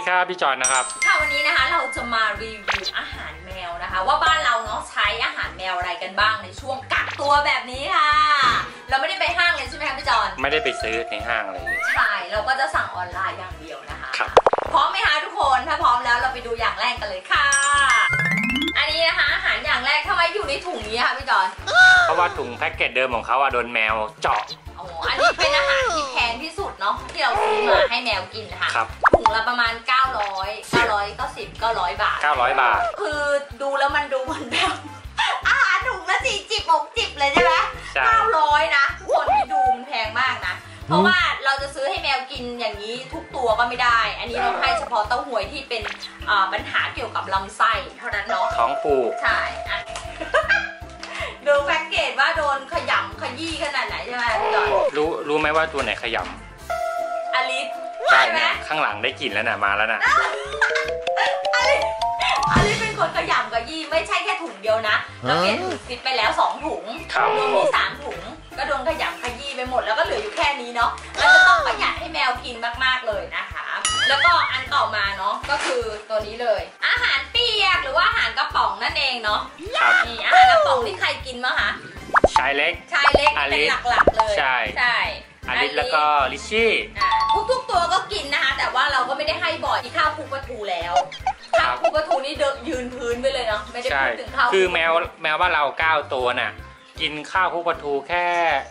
ดีครับพี่จอนนะครับค่ะวันนี้นะคะเราจะมารีวิวอาหารแมวนะคะว่าบ้านเราเนาะใช้อาหารแมวอะไรกันบ้างในช่วงกักตัวแบบนี้ค่ะเราไม่ได้ไปห้างเลยใช่ไหมคะพี่จอนไม่ได้ไปซื้อในห้างเลยใช่เราก็จะสั่งออนไลน์อย่างเดียวนะคะครับพร้อมไหมคะทุกคนถ้าพร้อมแล้วเราไปดูอย่างแรกกันเลยค่ะอันนี้นะคะอาหารอย่างแรกทำไมอยู่ในถุงนี้คะพี่จอนเพราะว่าถุงแพ็กเกจเดิมของเขาโดนแมวเจาะอันนี้เป็นอาหารที่แพงที่สุดเนาะที่เราซื้อมาให้แมวกินค่ะถุงละประมาณ900 บาท 900 บาทคือดูแล้วมันดูเหมือนแบบอาหารถุงละ40-60เลยใช่ไหม900นะทุกคนที่ดูมันแพงมากนะเพราะว่าเราจะซื้อให้แมวกินอย่างนี้ทุกตัวก็ไม่ได้อันนี้เราให้เฉพาะเต้าหวยที่เป็นปัญหาเกี่ยวกับลำไส้เท่านั้นเนาะท้องผูกใช่ดูแพ็กเกจว่าโดนขยำขยี้ขนาดไหนใช่ไหมพี่จอยรู้ไหมว่าตัวไหนขยำอลิสใช่ไหมข้างหลังได้กลิ่นแล้วนะมาแล้วนะอลิสเป็นคนขยำขยี้ไม่ใช่แค่ถุงเดียวนะเราเปลี่ยนถุงซิปไปแล้ว2 ถุงรวมมี3 ถุงก็โดนขยำขยี้ไปหมดแล้วก็เหลืออยู่แค่นี้เนาะเราจะต้องประหยัดให้แมวกินมากๆเลยนะคะแล้วก็อันต่อมาเนาะก็คือตัวนี้เลยอาหารเปียกหรือว่าอาหารกระป๋องนั่นเองเนาะนี่อาหารกระป๋องที่ใครกินมั้งคะชายเล็กเป็นหลักๆเลยใช่อลิสแล้วก็ลิชชี่ทุกตัวก็กินนะคะแต่ว่าเราก็ไม่ได้ให้บ่อยที่ข้าวคลุกปลาทูแล้วข้าวคลุกปลาทูนี่ยืนพื้นไปเลยเนาะไม่ได้พูดถึงข้าวคือแมวว่าเรา9 ตัวน่ะกินข้าวคลุกปลาทูแค่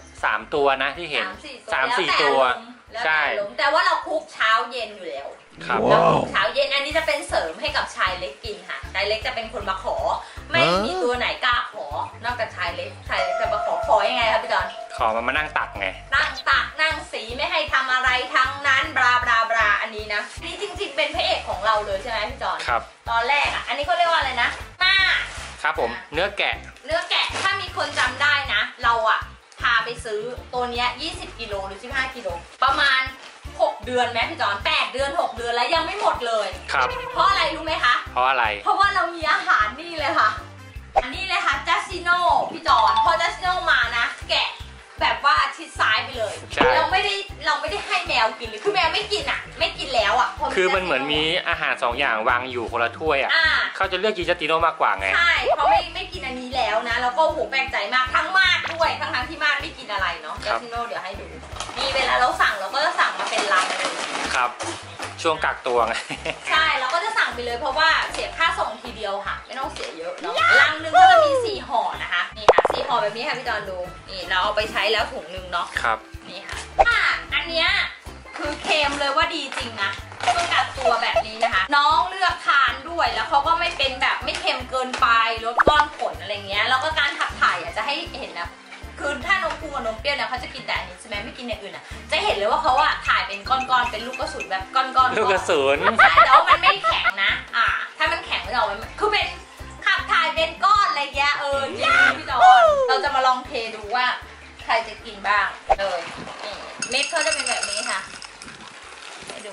3 ตัวนะที่เห็น3-4 ตัวใช่แต่ว่าเราคลุกเช้าเย็นอยู่แล้วเช้าเย็นอันนี้จะเป็นเสริมให้กับชายเล็กกินค่ะชายเล็กจะเป็นคนมาขอไม่มีตัวไหนกล้าขอนอกจากชายเล็กจะมาขอยังไงครับพี่จอนขอมานั่งตักไงนั่งตักนั่งสีไม่ให้ทำอะไรทั้งนั้นบลาอันนี้นะนี่จริงๆเป็นพระเอกของเราเลยใช่ไหมพี่จอนครับตอนแรกอันนี้เขาเรียกว่าอะไรนะม้าครับผมเนื้อแกะถ้ามีคนจำได้นะเราพาไปซื้อตัวนี้20 กิโลหรือ15 กิโลประมาณ6 เดือนไหมพี่จอน8 เดือน6 เดือนแล้วยังไม่หมดเลยครับเพราะอะไรรู้ไหมคะเพราะอะไรเพราะว่าเรามีอาหารนี่เลยค่ะอันนี้เลยค่ะจัสซิโน่พี่จอนพอจัสซิโน่มานะแกะแบบว่าชิดซ้ายไปเลยเราไม่ได้ให้แมวกินเลยคือแมวไม่กินไม่กินแล้วคือมันเหมือนมีอาหาร2 อย่างวางอยู่คนละถ้วยเขาจะเลือกกินจัสซิโน่มากกว่าไงใช่เขาไม่กินอันนี้แล้วนะแล้วก็โหแปลกใจมากทั้งมาดด้วยทั้งที่มาดไม่กินอะไรเนาะจัสซิโน่เดี๋ยวให้ดูนี่เวลาเราสั่งเราก็จะสั่งมาเป็นลังเลยครับช่วงกักตัวไงใช่เราก็จะสั่งไปเลยเพราะว่าเสียค่าส่งทีเดียวค่ะไม่ต้องเสียเยอะเนาะลังนึงก็จะมี4 ห่อนะคะนี่ค่ะ4 ห่อแบบนี้ค่ะพี่จอนดูนี่เราเอาไปใช้แล้วถุงนึงเนาะครับนี่ค่ะอันเนี้ยคือเค็มเลยว่าดีจริงนะต้องกักตัวแบบนี้นะคะน้องเลือกทานด้วยแล้วเขาก็ไม่เป็นแบบไม่เค็มเกินไปลดก้อนขนอะไรเงี้ยแล้วก็การขับถ่ายจะให้เห็นนะคือถ้านมพุงกับนมเปรี้ยวเนี่ยเขาจะกินแต่อันนี้ใช่ไหมไม่กินอย่างอื่นจะเห็นเลยว่าเขาถ่ายเป็นก้อนๆเป็นลูกกระสุนแบบก้อนๆลูกกระสุนแต่ว่ามันไม่แข็งนะถ้ามันแข็งไม่ออกมันคือเป็นขับถ่ายเป็นก้อนอะไรเงี้ยจริงพี่จอนเราจะมาลองเทดูว่าใครจะกินบ้างเลยเม็ดเขาจะเป็นแบบนี้ค่ะให้ดู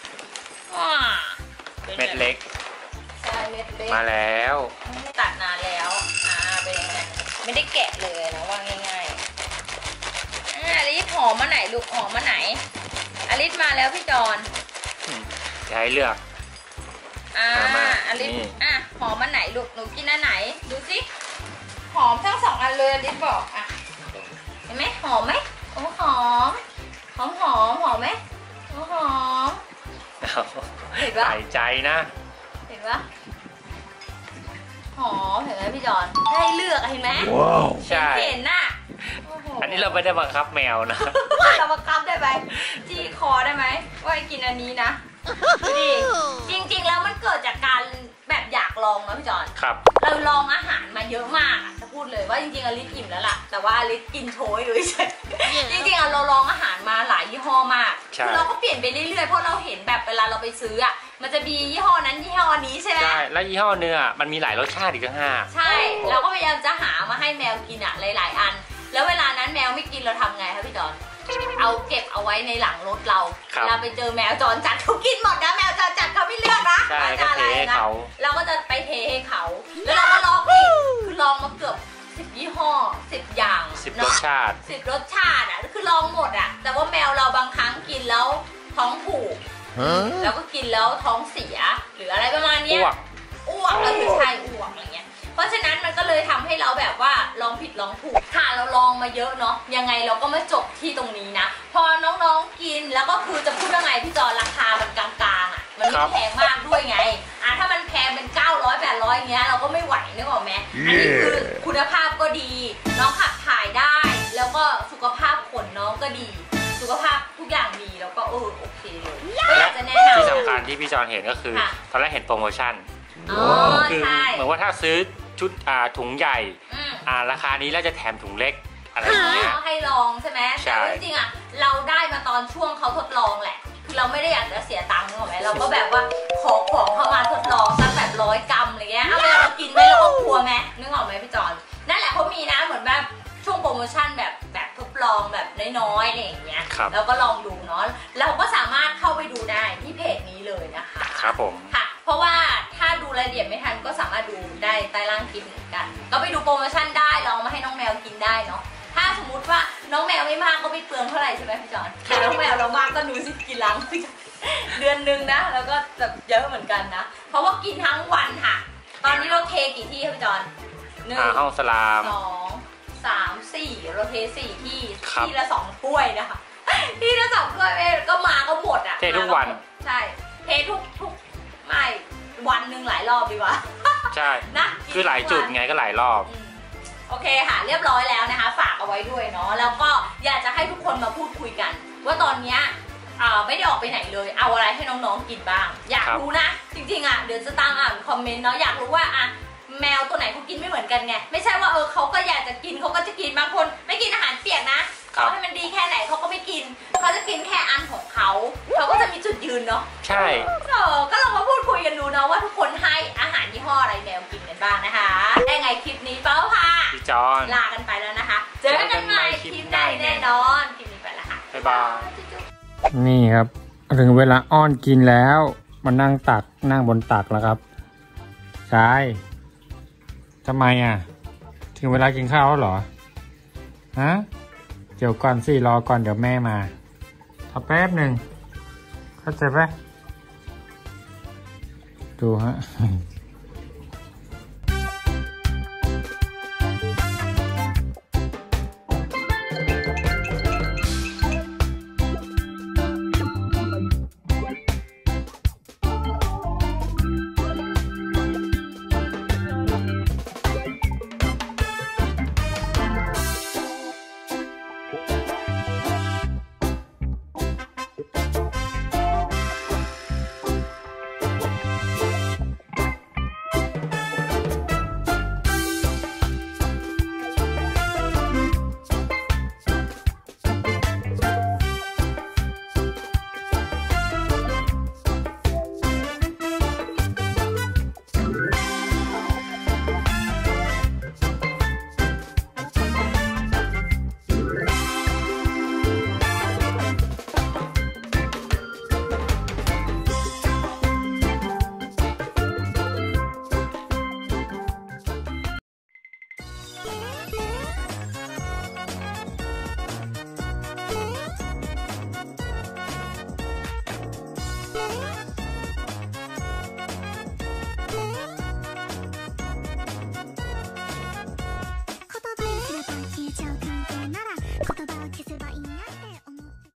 เม็ดเล็กใช่เม็ดเล็กมาแล้วตัดนานแล้วเป็นยังไงไม่ได้แกะเลยนะว่าง่ายๆอลิสหอมมาไหนลูกหอมมาไหนอลิสมาแล้วพี่จอนจะให้เลือกอลิสหอมมาไหนลูกหนูกินอันไหนดูสิหอมทั้ง2 อันเลยอลิสบอกเห็นไหมหอมไหมโอ้หอมไหมโอ้หอมเห็นปะใส่ใจนะเห็นปะหอมเห็นไหมพี่จอนให้เลือกเห็นไหมใช่เห็นน่ะอันนี้เราไม่ได้บังคับแมวนะเราบังคับได้ไหมจี้คอได้ไหมว่ากินอันนี้นะดิจริงๆแล้วมันเกิดจากการแบบอยากลองนะพี่จอนครับเราลองอาหารมาเยอะมากจะพูดเลยว่าจริงๆอลิสอิ่มแล้วล่ะแต่ว่าอลิสกินโชยเลยจริงๆเราลองอาหารมาหลายยี่ห้อมากเราก็เปลี่ยนไปเรื่อยๆเพราะเราเห็นแบบเวลาเราไปซื้อมันจะมียี่ห้อนั้นยี่ห้อนี้ใช่ไหมใช่แล้วยี่ห้อเนื้อมันมีหลายรสชาติอีกต่างหากใช่เราก็พยายามจะหามาให้แมวกินหลายๆอันแล้วเวลานั้นแมวไม่กินเราทำไงคะพี่จอนเอาเก็บเอาไว้ในหลังรถเราไปเจอแมวจรจัดเขากินหมดนะแมวจรจัดเขาไม่เลือกนะจะอะไรนะเราก็จะไปเทให้เขาแล้วเราก็ลองอีกคือลองมาเกือบ10 ยี่ห้อ10 อย่าง 10 รสชาติ 10 รสชาติคือลองหมดแต่ว่าแมวเราบางครั้งกินแล้วท้องผูกแล้วก็กินแล้วท้องเสียหรืออะไรประมาณนี้อ้วกก็คือใช่อ้วกอะไรเงี้ยเพราะฉะนั้นมันก็เลยทำให้เราแบบว่าลองผิดลองถูกค่ะเราลองมาเยอะเนาะยังไงเราก็มาจบที่ตรงนี้นะพอน้องๆกินแล้วก็คือจะพูดว่าไงพี่จอราคามันกลางๆอ่ะมันไม่แพงมากด้วยไงถ้ามันแพงเป็น900 800อย่างเงี้ยเราก็ไม่ไหวนึกออกไหมอันนี้คือคุณภาพก็ดีน้องขับถ่ายได้แล้วก็สุขภาพขนน้องก็ดีสุขภาพทุกอย่างดีแล้วก็โอเคเลยก็อยากจะแนะนำที่สำคัญที่พี่จอนเห็นก็คือตอนแรกเห็นโปรโมชั่นคือเหมือนว่าถ้าซื้อชุดถุงใหญ่ราคานี้แล้วจะแถมถุงเล็กอะไรอย่างเงี้ยให้ลองใช่ไหมแต่จริงๆเราได้มาตอนช่วงเขาทดลองแหละคือเราไม่ได้อยากจะเสียตังค์นึกออกไหมเราก็แบบว่าขอของเข้ามาทดลองสักแบบ100 กรัมอะไรเงี้ยเอาไปเรากินไหมเราก็กลัวไหมนึกออกไหมพี่จอนนั่นแหละเขามีนะเหมือนแบบช่วงโปรโมชั่นแบบทดลองแบบน้อยๆอะไรอย่างเงี้ยเราก็ลองดูเนาะเราก็สามารถเข้าไปดูได้ที่เพจนี้เลยนะคะครับผมค่ะเพราะว่าถ้าดูรายละเอียดไม่ทันก็สามารถดูได้ใต้ล่างคลิปเหมือนกันก็ไปดูโปรโมชั่นได้ลองมาให้น้องแมวกินได้เนาะถ้าสมมุติว่าน้องแมวไม่มากก็ไม่เปลืองเท่าไหร่ใช่ไหมพี่จอนแต่น้องแมวเรามากก็ดูสิกี่ลังเดือนนึงนะแล้วก็แบบเยอะเหมือนกันนะเพราะว่ากินทั้งวันค่ะตอนนี้เราเทกี่ที่พี่จอน 1ห้องสลาม 2 3 4เราเท4ที่ละ2ถ้วยนะคะที่ละ2ถ้วยก็มาก็หมดอ่ะเททุกวันใช่เททุกไม่วันหนึ่งหลายรอบดีกว่าใช่นะคือหลายจุดไงก็หลายรอบโอเคค่ะเรียบร้อยแล้วนะคะฝากเอาไว้ด้วยเนาะแล้วก็อยากจะให้ทุกคนมาพูดคุยกันว่าตอนนี้ไม่ได้ออกไปไหนเลยเอาอะไรให้น้องๆกินบ้างอยากรู้นะจริงๆเดี๋ยวจะตามอ่านคอมเมนต์เนาะอยากรู้ว่าแมวตัวไหนเขากินไม่เหมือนกันไงไม่ใช่ว่าเขาก็อยากจะกินเขาก็จะกินบางคนไม่กินอาหารเปียกนะเขาให้มันดีแค่ไหนเขาก็ไม่กินเขาจะกินแค่อันของเขาก็จะมีจุดยืนเนาะใช่ก็ลองมาพูดคุยกันดูเนาะว่าทุกคนให้อาหารยี่ห้ออะไรแมวกินกันบ้างนะคะได้ไงคลิปนี้เป้าค่ะพี่จอนลากันไปแล้วนะคะเจอกันใหม่คลิปหน้าแน่นอนคลิปนี้ไปแล้วค่ะบ๊ายบายนี่ครับถึงเวลาอ้อนกินแล้วมานั่งบนตักแล้วครับใช่ทำไมถึงเวลากินข้าวแล้วเหรอฮะเดี๋ยวก่อนสิรอก่อนเดี๋ยวแม่มาแป๊บหนึ่งเข้าใจปะดูฮะ